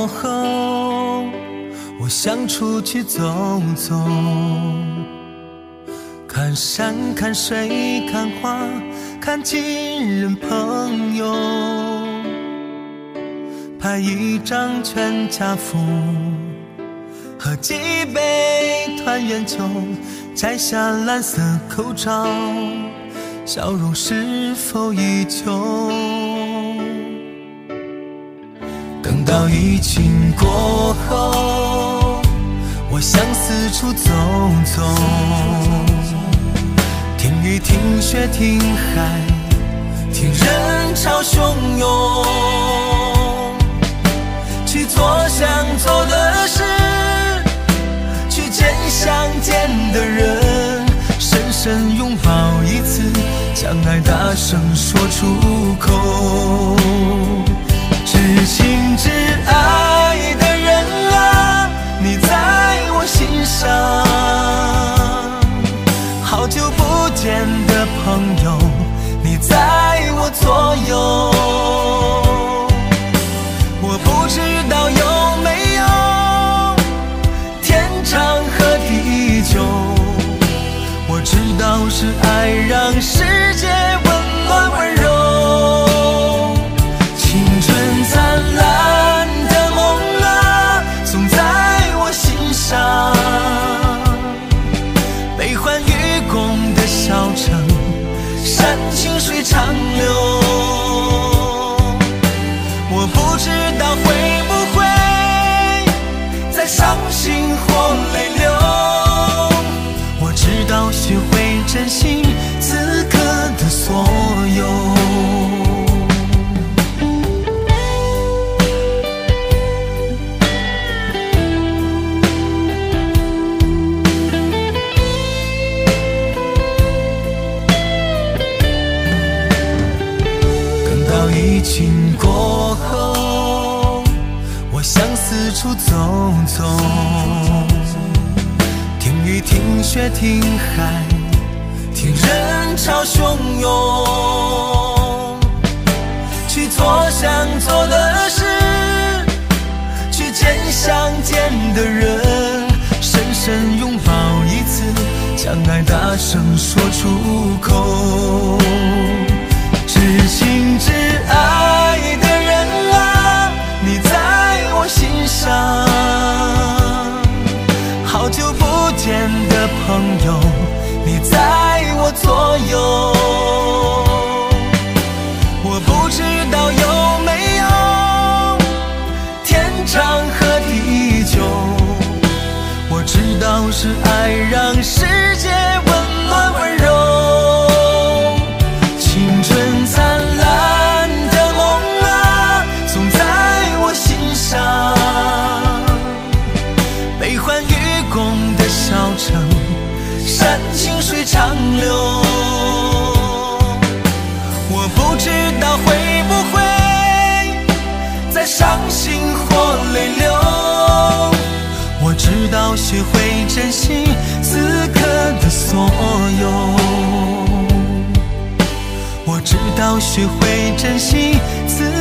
过后，我想出去走走，看山看水看花，看亲人朋友，拍一张全家福，喝几杯团圆酒，摘下蓝色口罩，笑容是否依旧？等到疫情过后，我想四处走走，听雨听雪听海，听人潮汹涌，去做想做的事，去见想见的人，深深拥抱一次，将爱大声说出口。至情至爱的人啊，你在我心上，好久不见的朋友，你在我左右。我不知道有没有天长和地久，我知道是爱让世界温暖温柔。青春灿烂的梦啊，总在我心上，悲欢与共的小城，山清水长流。我不知道会不会再伤心或泪流，我知道学会珍惜此刻的所有。疫情过后，我想四处走走，听雨听雪听海，听人潮汹涌，去做想做的事，去见想见的人，深深拥抱一次，将爱大声说出口。至情至爱的人啊，你在我心上，好久不见的朋友，你在我左右。我不知道有没有天长和地久，我知道是爱让世界温暖温柔。青春灿烂的梦啊，总在我心上，悲欢与共的小城，山清水长流。我不知道会不会再伤心或泪流，我知道学会珍惜此刻的所有，我知道学会珍惜此